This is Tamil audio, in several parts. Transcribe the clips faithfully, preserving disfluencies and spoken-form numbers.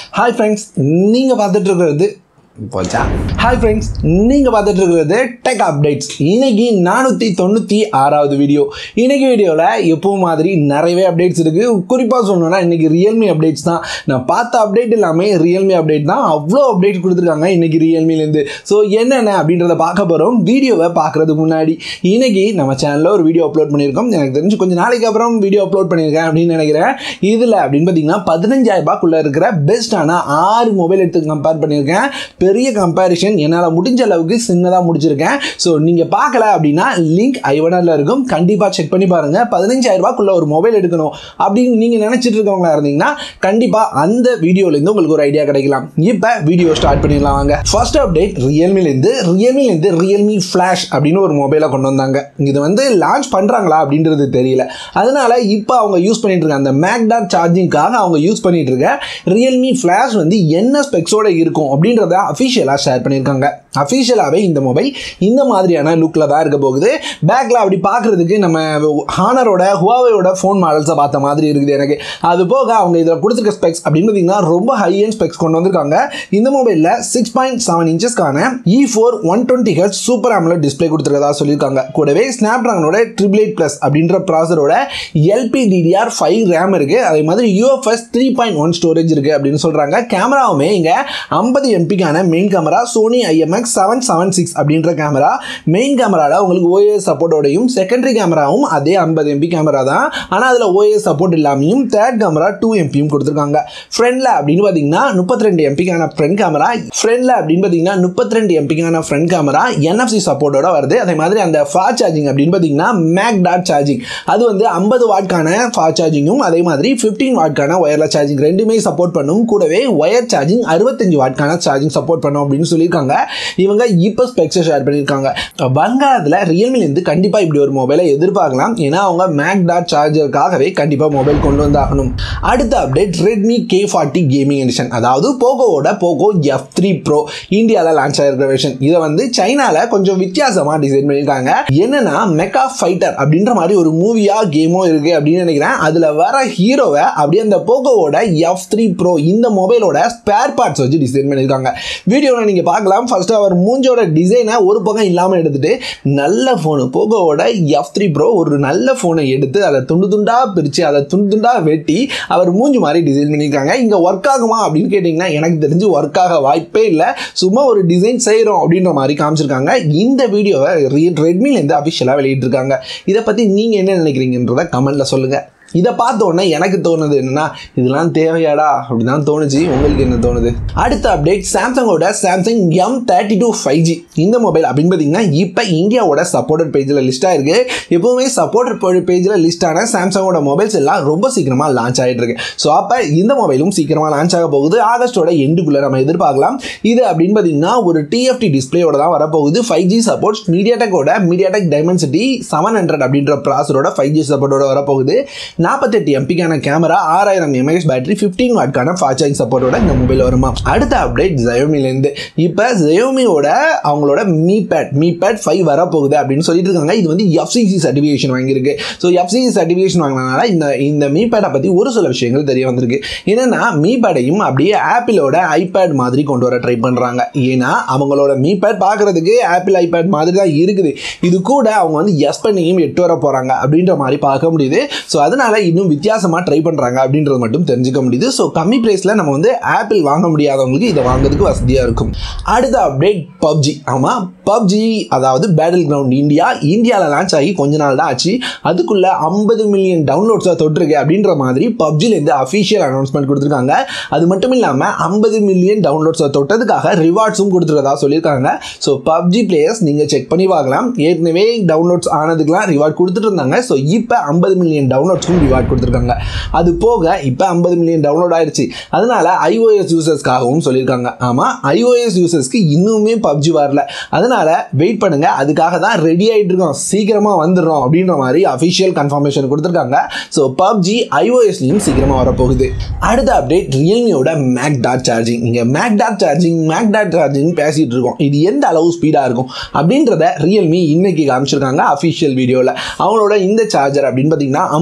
Hi friends, நீங்க பார்த்துட்டு இருக்கிறது போச்சா Hi friends, நீங்க பார்த்துட்டு இருக்கிறது டெக் அப்டேட்ஸ். இன்னைக்கு நானூற்றி தொண்ணூற்றி ஆறாவது வீடியோ. இன்னைக்கு வீடியோவில் எப்பவும் மாதிரி நிறையவே அப்டேட்ஸ் இருக்கு. குறிப்பாக சொல்லணும்னா இன்னைக்கு ரியல்மி அப்டேட்ஸ் தான். நான் பார்த்த அப்டேட் எல்லாமே ரியல்மி அப்டேட் தான். அவ்வளோ அப்டேட் கொடுத்துருக்காங்க இன்னைக்கு ரியல்மிலேருந்து. ஸோ என்னென்ன அப்படின்றத பார்க்க போகிறோம். வீடியோவை பார்க்குறதுக்கு முன்னாடி இன்னைக்கு நம்ம சேனலில் ஒரு வீடியோ அப்லோட் பண்ணியிருக்கோம். எனக்கு தெரிஞ்சு கொஞ்சம் நாளைக்கு அப்புறம் வீடியோ அப்லோட் பண்ணியிருக்கேன் அப்படின்னு நினைக்கிறேன். இதில் அப்படின்னு பார்த்தீங்கன்னா பதினஞ்சாயிரம் ரூபாய்க்குள்ளே இருக்கிற பெஸ்ட்டான ஆறு மொபைல் எடுத்து கம்பேர் பண்ணியிருக்கேன். பெரிய கம்பேரிஷன் என்னால் முடிஞ்ச அளவுக்கு சின்னதாக முடிச்சிருக்கேன். ஸோ நீங்கள் பார்க்கல அப்படின்னா லிங்க் ஐவனரில் இருக்கும், கண்டிப்பாக செக் பண்ணி பாருங்கள். பதினஞ்சாயிரம் ரூபாய்க்குள்ள ஒரு மொபைல் எடுக்கணும் அப்படின்னு நீங்கள் நினச்சிட்டு இருக்கவங்களா இருந்தீங்கன்னா கண்டிப்பாக அந்த வீடியோலேருந்து உங்களுக்கு ஒரு ஐடியா கிடைக்கலாம். இப்போ வீடியோ ஸ்டார்ட் பண்ணிடலாம் வாங்க. ஃபர்ஸ்ட் அப்டேட் ரியல்மிலேருந்து ரியல்மிலேருந்து ரியல்மி ஃப்ளாஷ் அப்படின்னு ஒரு மொபைலை கொண்டு வந்தாங்க. இது வந்து லான்ச் பண்ணுறாங்களா அப்படின்றது தெரியல. அதனால இப்போ அவங்க யூஸ் பண்ணிட்டு இருக்க அந்த மேக்டாட் சார்ஜிங்காக அவங்க யூஸ் பண்ணிட்டு இருக்க ரியல்மி ஃப்ளாஷ் வந்து என்ன ஸ்பெக்ஸோட இருக்கும் அப்படின்றத அஃபிஷியலாக ஷேர் பண்ணியிருக்காங்க. அஃபிஷியலாகவே இந்த மொபைல் இந்த மாதிரியான லுக்கில் தான் இருக்க போகுது. பேக்கில் அப்படி பார்க்குறதுக்கு நம்ம ஹானரோட ஹுவாவேயோட ஃபோன் மாடல்ஸை பார்த்த மாதிரி இருக்குது எனக்கு. அது போக அவங்க இதில் கொடுத்துருக்க ஸ்பெக்ஸ் அப்படின்னு பார்த்தீங்கன்னா ரொம்ப ஹை எண்ட் ஸ்பெக்ஸ் கொண்டு வந்திருக்காங்க. இந்த மொபைலில் சிக்ஸ் பாயிண்ட் செவன் இன்ச்சஸ்க்கான E four one twenty hertz super AMOLED display கொடுத்துருக்கதா சொல்லியிருக்காங்க. கூடவே ஸ்னாப்ட்ராகனோட ட்ரிபிள் எயிட் ப்ளஸ் அப்படின்ற ப்ராசரோட எல்பி டிடிஆர் ஃபைவ் ரேம் இருக்குது. அதே மாதிரி UFS three point one storage இருக்குது அப்படின்னு சொல்கிறாங்க. கேமராவுமே இங்கே ஐம்பது எம்பிக்கான main camera Sony IMX seven seven six அப்படின்ற கேமரா. மெயின் கேமராவில் உங்களுக்கு ஓஎஸ் சப்போர்ட்டோடையும் செகண்டரி கேமராவும் அதே ஐம்பது எம்பி கேமரா தான். ஆனால் அதில் ஓஎஸ் சப்போர்ட் இல்லாமையும் தேர்ட் கேமரா டூ எம்பியும் கொடுத்துருக்காங்க. ஃப்ரண்ட்ல அப்படின்னு பார்த்தீங்கன்னா முப்பத்தி ரெண்டு எம்பிக்கான ஃப்ரண்ட் கேமரா ஃப்ரண்ட்ல அப்படின்னு பார்த்தீங்கன்னா முப்பத்தி ரெண்டு எம்பிக்கான ஃப்ரண்ட் கேமரா என்எஃப்சி சப்போர்ட்டோட வருது. அதே மாதிரி அந்த ஃபாஸ்ட் சார்ஜிங் அப்படின்னு பார்த்தீங்கன்னா மேக்டாட் சார்ஜிங் அது வந்து ஐம்பது வாட்கான ஃபாஸ்ட் சார்ஜிங்கும் அதே மாதிரி பதினைந்து வாட்கான ஒயர்லெஸ் சார்ஜிங் ரெண்டுமே சப்போர்ட் பண்ணும். கூடவே ஒயர் சார்ஜிங் அறுபத்தஞ்சு வாட்கான சார்ஜிங் சப்போர்ட் பண்ணும் அப்படின்னு சொல்லியிருக்காங்க. இவங்க இப்போ ஸ்பெக்ஸை ஷேர் பண்ணியிருக்காங்க. வங்காளத்தில் ரியல்மிலேருந்து கண்டிப்பாக இப்படி ஒரு மொபைலை எதிர்பார்க்கலாம். ஏன்னா அவங்க மேக்டாட் சார்ஜருக்காகவே கண்டிப்பாக மொபைல் கொண்டு வந்தாகணும். அடுத்த update Redmi K forty gaming edition, அதாவது போகோவோட போகோ எஃப் த்ரீ ப்ரோ இந்தியாவில் லான்ச் ஆகிருக்கிற வெர்ஷன். இதை வந்து சைனாவில் கொஞ்சம் வித்தியாசமாக டிசைன் பண்ணியிருக்காங்க. என்னன்னா மெகா ஃபைட்டர் அப்படின்ற மாதிரி ஒரு மூவியா கேமோ இருக்கு அப்படின்னு நினைக்கிறேன். அதில் வர ஹீரோவை அப்படியே அந்த போகோவோட எஃப் த்ரீ ப்ரோ இந்த மொபைலோட ஸ்பேர் பார்ட்ஸ் வச்சு டிசைன் பண்ணியிருக்காங்க. வீடியோவில் நீங்கள் பார்க்கலாம். ஃபர்ஸ்ட் அவர் மூஞ்சோட டிசைனை ஒரு பக்கம் இல்லாமல் எடுத்துட்டு நல்ல ஃபோனு போகோவோட எஃப் த்ரீ ப்ரோ ஒரு நல்ல ஃபோனை எடுத்து அதை துண்டு துண்டாக பிரித்து அதை துண்டு துண்டாக வெட்டி அவர் மூஞ்சி மாதிரி டிசைன் பண்ணியிருக்காங்க. இங்கே ஒர்க் ஆகுமா அப்படின்னு கேட்டிங்கன்னா எனக்கு தெரிஞ்சு ஒர்க் ஆக வாய்ப்பே இல்லை. சும்மா ஒரு டிசைன் செய்கிறோம் அப்படின்ற மாதிரி காமிச்சிருக்காங்க. இந்த வீடியோவை ரெட்மிலேருந்து அஃபிஷியலாக வெளியிட்டிருக்காங்க. இதை பற்றி நீங்கள் என்ன நினைக்கிறீங்கன்றத கமெண்ட்டில் சொல்லுங்கள். இதை பார்த்த உடனே எனக்கு தோணுது என்னன்னா இதெல்லாம் தேவையாடா அப்படிதான் தோணுச்சு. உங்களுக்கு என்ன தோணுது? அடுத்த அப்டேட் சாம்சங்கோட Samsung M thirty two five G இந்த மொபைல் அப்படின்னு பார்த்தீங்கன்னா இப்போ இந்தியாவோட சப்போர்ட்டட் பேஜில் லிஸ்ட் ஆயிருக்கு. எப்பவுமே சப்போர்ட்டட் பேஜில் லிஸ்ட் ஆன சாம்சங்கோட மொபைல்ஸ் எல்லாம் ரொம்ப சீக்கிரமாக லான்ச் ஆகிட்டு இருக்கு. ஸோ அப்போ இந்த மொபைலும் சீக்கிரமாக லான்ச் ஆக போகுது. ஆகஸ்டோட எண்டுக்குள்ளே நம்ம எதிர்பார்க்கலாம். இது அப்படின்னு பார்த்தீங்கன்னா ஒரு டிஎஃப்டி டிஸ்பிளேயோட தான் வரப்போகுது. ஃபைவ் ஜி சப்போர்ட் மீடியாடெக்கோட மீடியாடெக் டைமென்சிட்டி செவன் ஹண்ட்ரட் அப்படின்ற ப்ராசரோட ஃபைவ் ஜி சப்போர்ட்டோட வரப்போகுது. நாற்பத்தெட்டு எம்பிக்கான கேமரா ஆறாயிரம் எம்ஏஹெச் பேட்டரி பதினைந்து வாட்கான ஃபாஸ்ட் சார்ஜிங் சப்போர்ட்டோட இந்த மொபைல் வருமா. அடுத்த அப்டேட் Xiaomiலேருந்து இப்போ Xiaomiயோட அவங்களோட Mi Pad Mi Pad five வரப்போகுது அப்படின்னு சொல்லிட்டு இருக்காங்க. இது வந்து எஃப்சிசி சர்டிஃபிகேஷன் வாங்கியிருக்கு. ஸோ எஃப்சிசி சர்டிஃபிகேஷன் வாங்கினால இந்த இந்த Mi Pad பற்றி ஒரு சில விஷயங்கள் தெரிய வந்திருக்கு. என்னன்னா Mi Padஐயும் அப்படியே ஆப்பிளோட ஐபேட் மாதிரி கொண்டு வர ட்ரை பண்ணுறாங்க. ஏன்னா அவங்களோட Mi Pad பார்க்குறதுக்கு ஆப்பிள் ஐபேட் மாதிரி தான் இருக்குது. இது கூட அவங்க வந்து எஸ் பண்ணியும் எட்டு வர போகிறாங்க அப்படின்ற மாதிரி பார்க்க முடியுது. ஸோ அதனால இன்னும் வித்தியாசமாக ட்ரை பண்ணுறாங்க அப்படின்றது மட்டும் தெரிஞ்சுக்க முடியுது. ஸோ கம்மி ப்ரைஸில் நம்ம வந்து ஆப்பிள் வாங்க முடியாதவங்களுக்கு இதை வாங்குறதுக்கு வசதியாக இருக்கும். அடுத்த அப்டேட் பப்ஜி. ஆமாம், பப்ஜி அதாவது பேட்டில் கிரவுண்ட் இந்தியா இந்தியாவில் லான்ச் ஆகி கொஞ்ச நாள் தான் ஆச்சு. அதுக்குள்ளே ஐம்பது மில்லியன் டவுன்லோட்ஸாக தொட்டிருக்கு அப்படின்ற மாதிரி பப்ஜிலேருந்து அஃபிஷியல் அனௌன்ஸ்மெண்ட் கொடுத்துருக்காங்க. அது மட்டும் இல்லாமல் ஐம்பது மில்லியன் டவுன்லோட்ஸை தொட்டதுக்காக ரிவார்ட்ஸும் கொடுத்துருக்கதா சொல்லியிருக்காங்க. ஸோ பப்ஜி பிளேயர்ஸ் நீங்கள் செக் பண்ணி பார்க்கலாம். ஏற்கனவே டவுன்லோட்ஸ் ஆனதுக்கெலாம் ரிவார்ட் கொடுத்துட்டு இருந்தாங்க. ஸோ இப்போ ஐம்பது மில்லியன் டவுன்லோட்ஸும் ரிவார்ட் கொடுத்துருக்காங்க. அது போக இப்போ ஐம்பது மில்லியன் டவுன்லோட் ஆயிடுச்சு. அதனால ஐஓஎஸ் யூசர்ஸ்க்காகவும் சொல்லியிருக்காங்க. ஆமாம், ஐஓஎஸ் யூசர்ஸ்க்கு இன்னுமே பப்ஜி வரல. அதனால வெயிட் பண்ணுங்க, அதுக்காக தான் ரெடி ஆகிட்டு இருக்கோம், சீக்கிரமாக வந்துடுறோம் அப்படின்ற மாதிரி அஃபிஷியல் கன்ஃபர்மேஷன் கொடுத்துருக்காங்க. ஸோ பப்ஜி ஐஓஎஸ்லையும் சீக்கிரமாக வரப்போகுது. அடுத்த அப்டேட் ரியல்மியோட மேக்டாட் சார்ஜிங். இங்கே மேக்டாட் சார்ஜிங் மேக்டாட் சார்ஜிங் பேசிகிட்டு இருக்கோம். இது எந்த அளவு ஸ்பீடாக இருக்கும் அப்படின்றத ரியல்மி இன்னைக்கு காமிச்சிருக்காங்க அஃபிஷியல் வீடியோவில். அவங்களோட இந்த சார்ஜர் அப்படின்னு பார்த்தீங்கன்னா ஐம்பது வாட்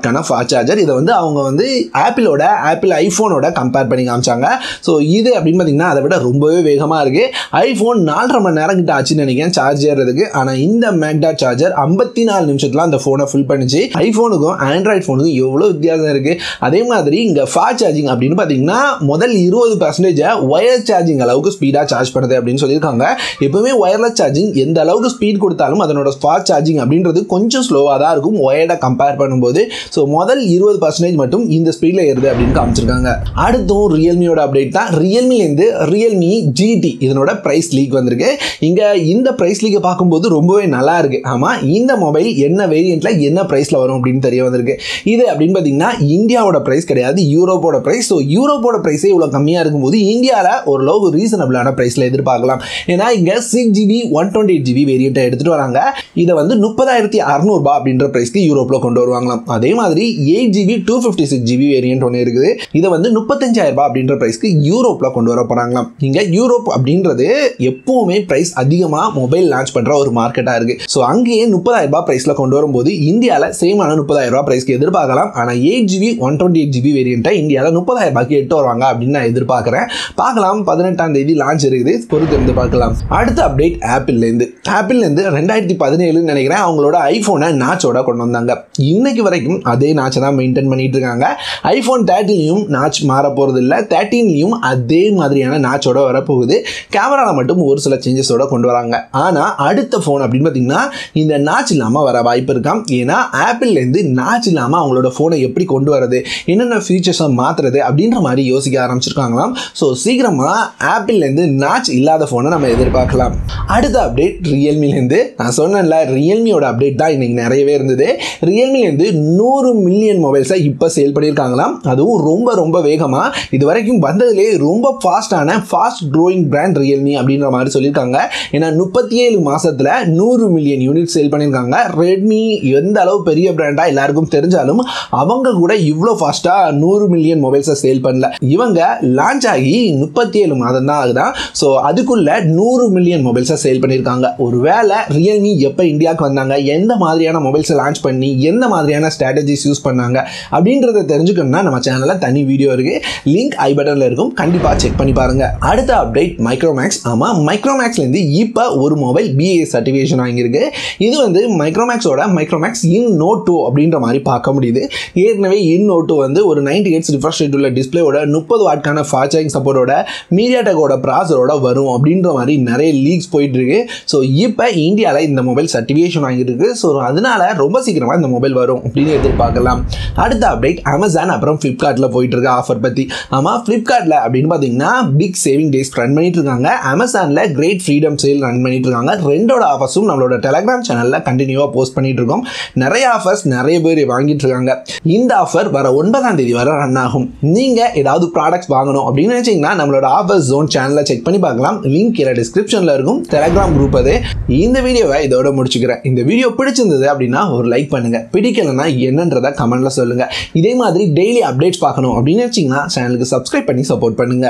வாட்கான ஃபாஸ்ட் சார்ஜர். இதை வந்து அவங்க வந்து ஆப்பிளோட ஆப்பிள் ஐஃபோனோட கம்பேர் பண்ணி காமிச்சாங்க. ஸோ இது அப்படின்னு பார்த்தீங்கன்னா அதை விட ரொம்பவே வேகமாக இருக்குது. ஐஃபோன் நாலரை மணி நேரம் கிட்ட ஆச்சுன்னு நினைக்கிறேன் சார்ஜ் ஏறதுக்கு. ஆனால் இந்த மேக்டாட் சார்ஜர் ஐம்பத்தி நாலு நிமிஷத்தில் அந்த ஃபோனை ஃபுல் பண்ணிச்சு. ஐஃபோனுக்கும் ஆண்ட்ராய்ட் ஃபோனுக்கும் எவ்வளோ வித்தியாசம் இருக்குது. அதே மாதிரி இங்கே ஃபாஸ்ட் சார்ஜிங் அப்படின்னு பார்த்தீங்கன்னா முதல் இருபது பர்சன்டேஜை ஒயர் சார்ஜிங் அளவுக்கு ஸ்பீடாக சார்ஜ் பண்ணுது அப்படின்னு சொல்லியிருக்காங்க. எப்பவுமே ஒயர்லெஸ் சார்ஜிங் எந்த அளவுக்கு ஸ்பீட் கொடுத்தாலும் அதனோட ஃபாஸ்ட் சார்ஜிங் அப்படின்றது கொஞ்சம் ஸ்லோவாக தான் இருக்கும் ஒயர்டை கம்பேர் பண்ணும்போது. ஸோ முதல் இருபது பர்சன்டேஜ் மட்டும் இந்த ஸ்பீடில் ஏறுது அப்படின்னு காமிச்சிருக்காங்க. அடுத்தும் ரியல்மியோட அப்டேட் தான். ரியல்மிலேருந்து ரியல்மி ஜிடி இதனோட ப்ரைஸ் லீக் வந்திருக்கு. இங்கே இந்த ப்ரைஸ் லீக்கை பார்க்கும்போது ரொம்பவே நல்லா இருக்கு. ஆமாம், இந்த மொபைல் என்ன வேரியண்ட்ல என்ன ப்ரைஸில் வரும் அப்படின்னு தெரிய வந்திருக்கு. இது அப்படின்னு பார்த்தீங்கன்னா இந்தியாவோட ப்ரைஸ் கிடையாது, யூரோப்போட ப்ரைஸ். ஸோ யூரோப்போட ப்ரைஸே இவ்வளோ கம்மியாக இருக்கும்போது இந்தியாவில் ஓரளவு ரீசனபிளான ப்ரைஸில் எதிர்பார்க்கலாம். ஏன்னா இங்கே six GB one twenty eight GB வேரியண்ட்டை எடுத்துகிட்டு வராங்க. இதை வந்து முப்பதாயிரத்தி அறுநூறுபா அப்படின்ற ப்ரைஸ்க்கு யூரோப்பில் கொண்டு வருவாங்களாம். அதே மாதிரி eight GB two fifty six GB variant ஒன்று இருக்குது. இதை வந்து முப்பத்தஞ்சாயிரம் ரூபாய் அப்படின்ற ப்ரைஸ்க்கு யூரோப்பில் கொண்டு வர போகிறாங்களாம். இங்கே யூரோப் அப்படின்றது எப்பவுமே ப்ரைஸ் அதிகமாக மொபைல் லான்ச் பண்ணுற ஒரு மார்க்கெட்டாக இருக்குது. ஸோ அங்கேயே முப்பதாயிரம் ரூபாய் ப்ரைஸில் கொண்டு வரும்போது இந்தியாவில் சேமான முப்பதாயிரம் ரூபாய் ப்ரைஸ்க்கு எதிர்பார்க்கலாம். ஆனால் eight GB one twenty eight GB வேரியண்ட்டை இந்தியாவில் முப்பதாயிரம் ரூபாய்க்கு எட்டு வருவாங்க அப்படின்னு நான் எதிர்பார்க்குறேன். பார்க்கலாம், பதினெட்டாம் தேதி லான்ச் இருக்குது, பொறுத்து இருந்து பார்க்கலாம். அடுத்த அப்டேட் ஆப்பிள்லேருந்து ஆப்பிள்லேருந்து ரெண்டாயிரத்தி பதினேழுன்னு நினைக்கிறேன் அவங்களோட ஐஃபோனை நாச்சோட கொண்டு வந்தாங்க. இன்னைக்கு வரைக்கும் அதே நாச்சை தான் மெயின்டைன் பண்ணிட்டு இருக்காங்க. ஐஃபோன் தேர்ட்டீன்லையும் நாச் மாற போகிறது இல்லை, தேர்ட்டீன்லையும் அதே மாதிரியான நாச்சோட வரப்போகுது. கேமராவில் மட்டும் ஒரு சில சேஞ்சஸோட கொண்டு வராங்க. ஆனால் அடுத்த ஃபோன் அப்படின்னு பார்த்தீங்கன்னா இந்த நாச் இல்லாமல் வர வாய்ப்பு இருக்காம். ஏன்னா ஆப்பிள்லேருந்து நாச் இல்லாமல் அவங்களோட ஃபோனை எப்படி கொண்டு வரது, என்னென்ன ஃபீச்சர்ஸை மாற்றுறது அப்படின்ற மாதிரி யோசிக்க ஆரம்பிச்சிருக்காங்களாம். ஸோ சீக்கிரமாக ஆப்பிள்லேருந்து நாச் இல்லாத ஃபோனை நம்ம எதிர்பார்க்கலாம். அடுத்த அப்டேட் ரியல்மிலேருந்து. நான் சொன்னேன்ல, ரியல்மியோட அப்டேட் தான் இன்னைக்கு நிறையவே இருந்தது. ரியல்மிலேருந்து நூறு மில்லியன் மொபைல்ஸை இப்போ சேல் பண்ணியிருக்காங்களாம். அதுவும் ரொம்ப ரொம்ப வேகமாக. இது வரைக்கும் வந்ததுலேயே ரொம்ப ஃபாஸ்டான ஃபாஸ்ட் க்ரோயிங் பிராண்ட் ரியல்மி அப்படின்ற மாதிரி சொல்லியிருக்காங்க. ஏன்னா முப்பத்தி ஏழு மாதத்தில் நூறு மில்லியன் யூனிட் சேல் பண்ணியிருக்காங்க. ரெட்மி எந்த அளவு பெரிய பிராண்டாக எல்லாருக்கும் தெரிஞ்சாலும் அவங்க கூட இவ்வளோ ஃபாஸ்ட்டாக நூறு மில்லியன் மொபைல்ஸை சேல் பண்ணல. இவங்க லான்ச் ஆகி முப்பத்தி ஏழு மாதம் தான் ஆகுதான். ஸோ அதுக்குள்ள நூறு மில்லியன் மொபைல்ஸை சேல் பண்ணியிருக்காங்க. ஒரு வேளை ரியல்மி எப்போ இந்தியாவுக்கு வந்தாங்க, எந்த மாதிரியான மொபைல்ஸை லான்ச் பண்ணி எந்த மாதிரியான ஸ்ட்ராட்டஜிஸ் யூஸ் பண்ணாங்க அப்படின்றத தெரிஞ்சுக்கணும்னா நம்ம சேனலில் தனி வீடியோ இருக்குது, லிங்க் ஐ பட்டனில் இருக்கும், கண்டிப்பாக செக் பண்ணி பாருங்கள். அடுத்த அப்டேட் மைக்ரோமேக்ஸ். ஆமாம், மைக்ரோமேக்ஸ்லேருந்து இப்போ ஒரு மொபைல் பிஏ சர்டிஃபிகேஷன் வாங்கியிருக்கு. இது வந்து மைக்ரோமேக்ஸோட மைக்ரோமேக்ஸ் இன் நோட் டூ அப்படின்ற மாதிரி பார்க்க முடியுது. ஏற்கனவே இன் நோட் டூ வந்து ஒரு நைன்டி எயிட்ஸ் ரிஃப்ரெஷ் ரேட் உள்ள டிஸ்பிளேயோட முப்பது வாட்கான ஃபாஸ்ட் சார்ஜிங் சப்போர்ட்டோட மீடியாடெக்கோட ப்ராசரோட வரும் அப்படின்ற மாதிரி நிறைய லீக்ஸ் போயிட்டு இருக்கு. ஸோ இப்போ இந்தியாவில் இந்த மொபைல் சர்டிஃபிகேஷன் வாங்கியிருக்கு. ஸோ அதனால ரொம்ப சீக்கிரமாக இந்த மொபைல் வரும் அப்படின்னு எதிர்பார்க்கலாம். அடுத்த அப்டேட் அமேசான் அப்புறம் ஃப்ளிப்கார்ட்டில் போயிட்டு இருக்க ஆஃபர் பற்றி. ஆமாம், ஃப்ளிப்கார்ட்டில் அப்படின்னு பார்த்தீங்கன்னா பிக் சேவிங் டேஸ் ரன் பண்ணிட்டு இருக்காங்க. அமேசானில் கிரேட் ஃப்ரீடம் சேல் ரன் பண்ணிட்டு இருக்காங்க. ரெண்டோட ஆஃபர்ஸும் நம்மளோட டெலகிராம் சேனலில் கண்டினியூவாக போஸ்ட் பண்ணிட்டு இருக்கோம். நிறைய ஆஃபர்ஸ் நிறைய பேர் வாங்கிட்டு இருக்காங்க. இந்த ஆஃபர் வர ஒன்பதாம் தேதி வரை ரன் ஆகும். நீங்கள் ஏதாவது ப்ராடக்ட்ஸ் வாங்கணும் அப்படின்னு நினைச்சீங்கன்னா நம்மளோட ஆஃபர் ஜோன் சேனலில் செக் பண்ணி பார்க்கலாம். லிங்க் கீழே டிஸ்கிரிப்ஷனில் இருக்கும். டெலகிராம் குரூப் அது. இந்த வீடியோவை இதோட முடிச்சுக்கிறேன். இந்த வீடியோ பிடிச்சிருந்தது அப்படின்னா ஒரு லைக் பண்ணுங்க, பிடிக்கலன்னா என்னன்றதை கமெண்ட்ல சொல்லுங்க. இதே மாதிரி டெய்லி அப்டேட்ஸ் பார்க்கணும் அப்படின்னு நினைச்சீங்கன்னா சேனலுக்கு சப்ஸ்கிரைப் பண்ணி சப்போர்ட் பண்ணுங்க.